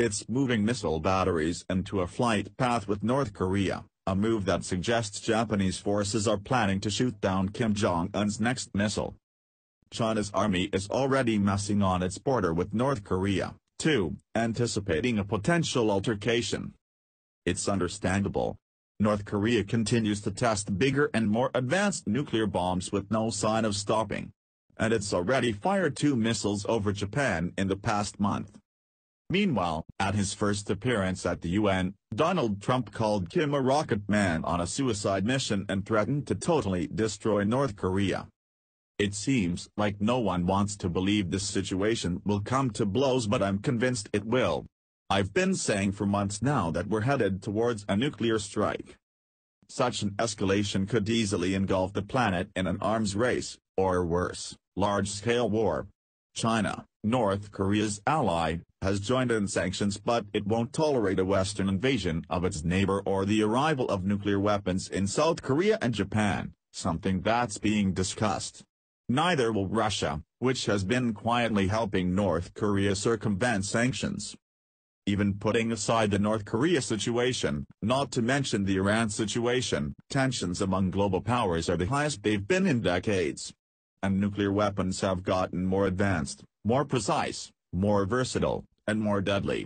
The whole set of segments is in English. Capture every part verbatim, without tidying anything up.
It's moving missile batteries into a flight path with North Korea, a move that suggests Japanese forces are planning to shoot down Kim Jong-un's next missile. China's army is already messing on its border with North Korea, too, anticipating a potential altercation. It's understandable. North Korea continues to test bigger and more advanced nuclear bombs with no sign of stopping. And it's already fired two missiles over Japan in the past month. Meanwhile, at his first appearance at the U N, Donald Trump called Kim a rocket man on a suicide mission and threatened to totally destroy North Korea. It seems like no one wants to believe this situation will come to blows, but I'm convinced it will. I've been saying for months now that we're headed towards a nuclear strike. Such an escalation could easily engulf the planet in an arms race, or worse, large-scale war. China, North Korea's ally, has joined in sanctions, but it won't tolerate a Western invasion of its neighbor or the arrival of nuclear weapons in South Korea and Japan, something that's being discussed. Neither will Russia, which has been quietly helping North Korea circumvent sanctions. Even putting aside the North Korea situation, not to mention the Iran situation, tensions among global powers are the highest they've been in decades. And nuclear weapons have gotten more advanced, more precise, more versatile, and more deadly.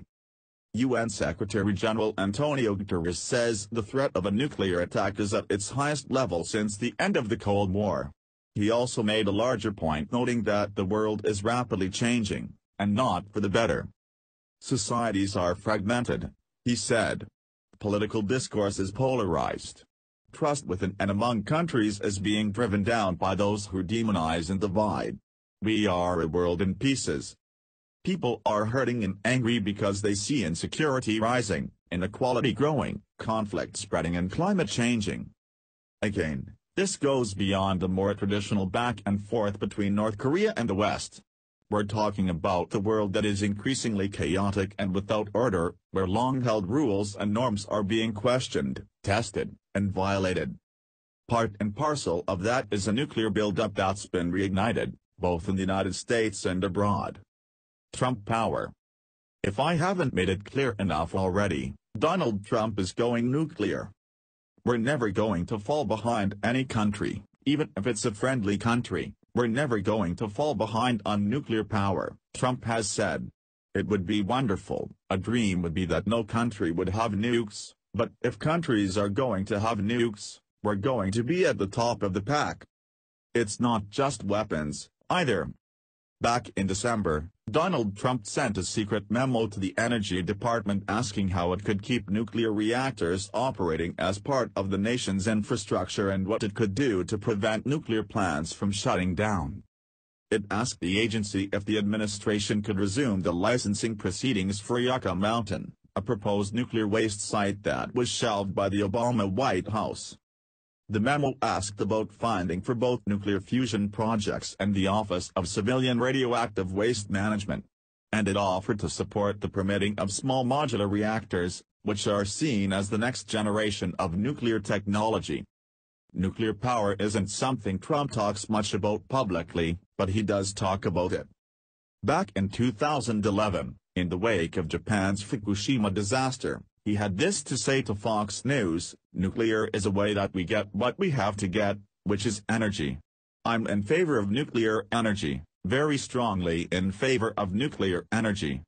U N Secretary-General Antonio Guterres says the threat of a nuclear attack is at its highest level since the end of the Cold War. He also made a larger point, noting that the world is rapidly changing, and not for the better. Societies are fragmented, he said. Political discourse is polarized. Trust within and among countries is being driven down by those who demonize and divide. We are a world in pieces. People are hurting and angry because they see insecurity rising, inequality growing, conflict spreading and climate changing. Again, this goes beyond the more traditional back and forth between North Korea and the West. We're talking about the world that is increasingly chaotic and without order, where long-held rules and norms are being questioned, tested, and violated. Part and parcel of that is a nuclear buildup that's been reignited, both in the United States and abroad. Trump power. If I haven't made it clear enough already, Donald Trump is going nuclear. We're never going to fall behind any country, even if it's a friendly country. We're never going to fall behind on nuclear power, Trump has said. It would be wonderful, a dream would be that no country would have nukes, but if countries are going to have nukes, we're going to be at the top of the pack. It's not just weapons, either. Back in December, Donald Trump sent a secret memo to the Energy Department asking how it could keep nuclear reactors operating as part of the nation's infrastructure and what it could do to prevent nuclear plants from shutting down. It asked the agency if the administration could resume the licensing proceedings for Yucca Mountain, a proposed nuclear waste site that was shelved by the Obama White House. The memo asked about funding for both nuclear fusion projects and the Office of Civilian Radioactive Waste Management. And it offered to support the permitting of small modular reactors, which are seen as the next generation of nuclear technology. Nuclear power isn't something Trump talks much about publicly, but he does talk about it. Back in two thousand eleven, in the wake of Japan's Fukushima disaster, he had this to say to Fox News: "Nuclear is a way that we get what we have to get, which is energy. I'm in favor of nuclear energy, very strongly in favor of nuclear energy."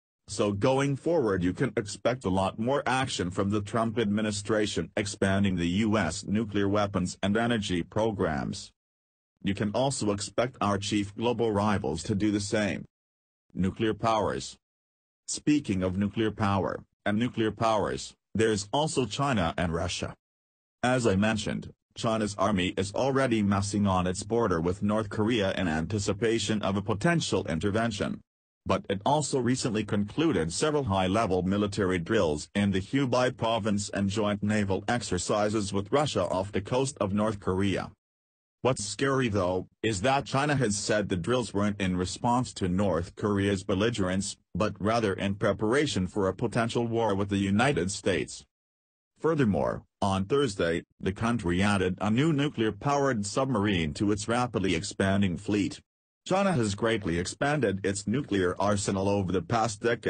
So going forward you can expect a lot more action from the Trump administration expanding the U S nuclear weapons and energy programs. You can also expect our chief global rivals to do the same. Nuclear powers. Speaking of nuclear power, and nuclear powers, there's also China and Russia. As I mentioned, China's army is already messing on its border with North Korea in anticipation of a potential intervention. But it also recently concluded several high-level military drills in the Hubei province and joint naval exercises with Russia off the coast of North Korea. What's scary though, is that China has said the drills weren't in response to North Korea's belligerence, but rather in preparation for a potential war with the United States. Furthermore, on Thursday, the country added a new nuclear-powered submarine to its rapidly expanding fleet. China has greatly expanded its nuclear arsenal over the past decade,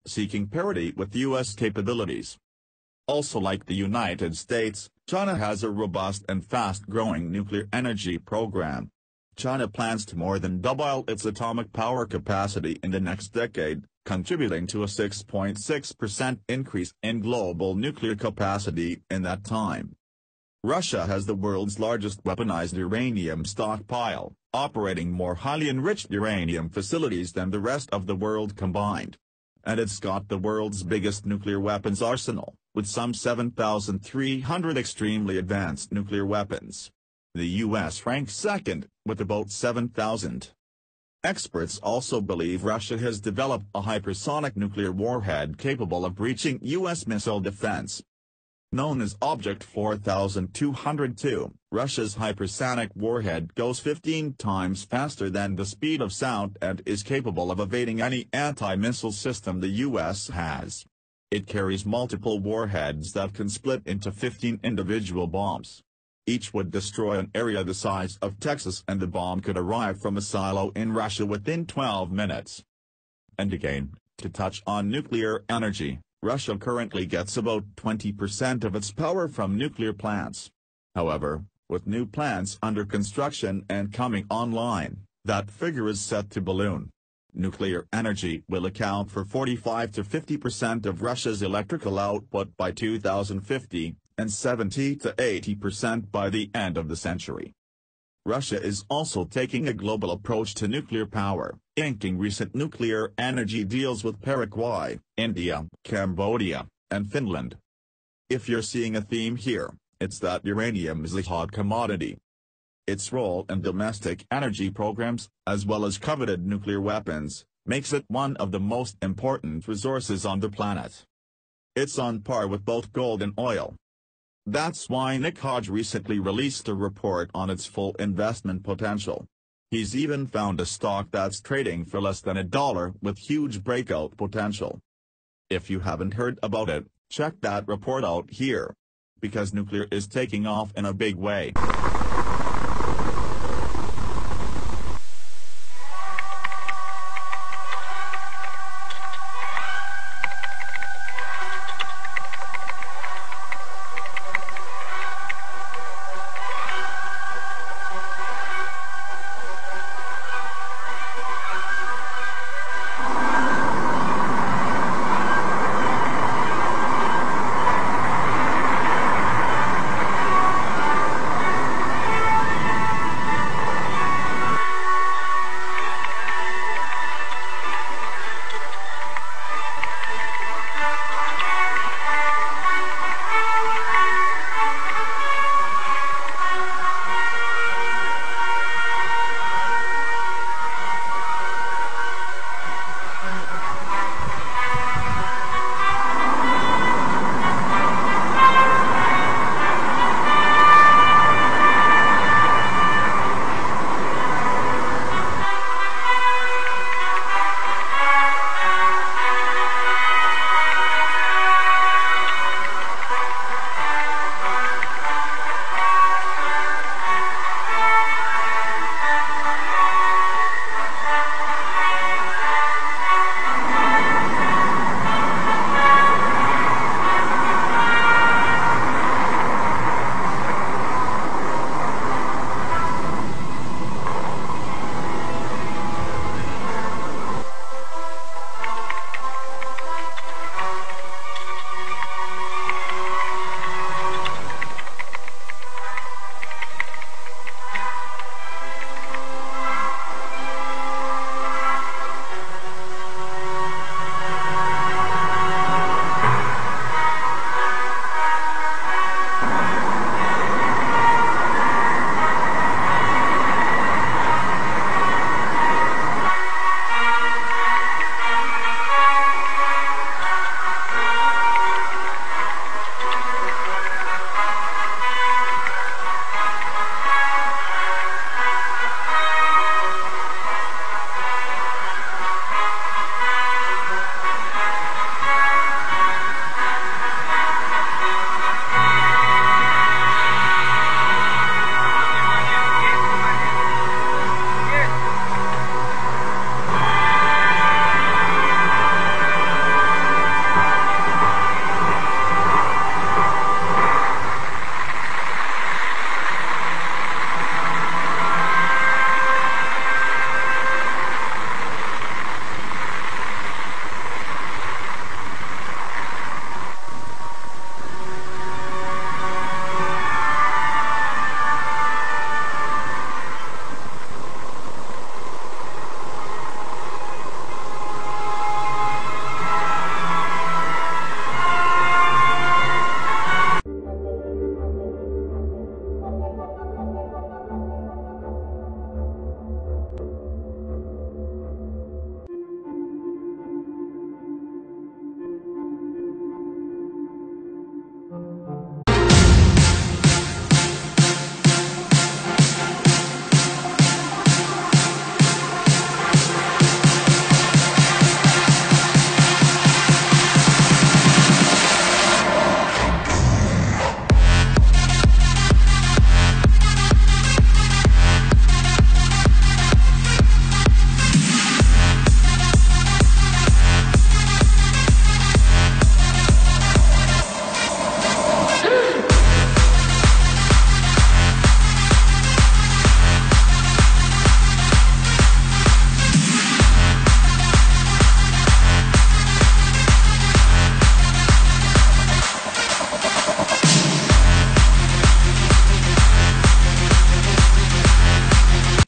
seeking parity with U S capabilities. Also, like the United States, China has a robust and fast-growing nuclear energy program. China plans to more than double its atomic power capacity in the next decade, contributing to a six point six percent increase in global nuclear capacity in that time. Russia has the world's largest weaponized uranium stockpile, operating more highly enriched uranium facilities than the rest of the world combined. And it's got the world's biggest nuclear weapons arsenal, with some seven thousand three hundred extremely advanced nuclear weapons. The U S ranks second, with about seven thousand. Experts also believe Russia has developed a hypersonic nuclear warhead capable of breaching U S missile defense. Known as Object four thousand two hundred two, Russia's hypersonic warhead goes fifteen times faster than the speed of sound and is capable of evading any anti-missile system the U S has. It carries multiple warheads that can split into fifteen individual bombs. Each would destroy an area the size of Texas, and the bomb could arrive from a silo in Russia within twelve minutes. And again, to touch on nuclear energy, Russia currently gets about twenty percent of its power from nuclear plants. However, with new plants under construction and coming online, that figure is set to balloon. Nuclear energy will account for forty-five to fifty percent of Russia's electrical output by two thousand fifty, and seventy to eighty percent by the end of the century. Russia is also taking a global approach to nuclear power, inking recent nuclear energy deals with Paraguay, India, Cambodia, and Finland. If you're seeing a theme here, it's that uranium is a hot commodity. Its role in domestic energy programs, as well as coveted nuclear weapons, makes it one of the most important resources on the planet. It's on par with both gold and oil. That's why Nick Hodge recently released a report on its full investment potential. He's even found a stock that's trading for less than a dollar with huge breakout potential. If you haven't heard about it, check that report out here. Because nuclear is taking off in a big way.